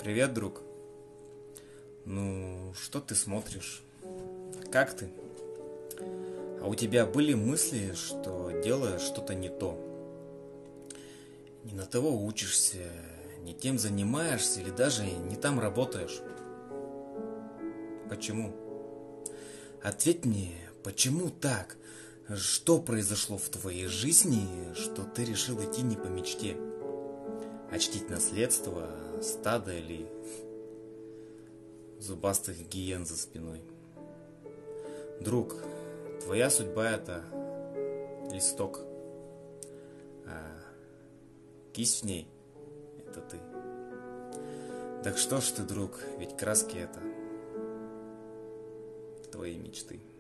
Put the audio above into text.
Привет, друг. Ну, что ты смотришь? Как ты? А у тебя были мысли, что делаешь что-то не то? Не на того учишься, не тем занимаешься или даже не там работаешь? Почему? Ответь мне, почему так? Что произошло в твоей жизни, что ты решил идти не по мечте? А чтить наследство, стадо или зубастых гиен за спиной? Друг, твоя судьба это листок, а кисть в ней это ты. Так что ж ты, друг, ведь краски это твои мечты.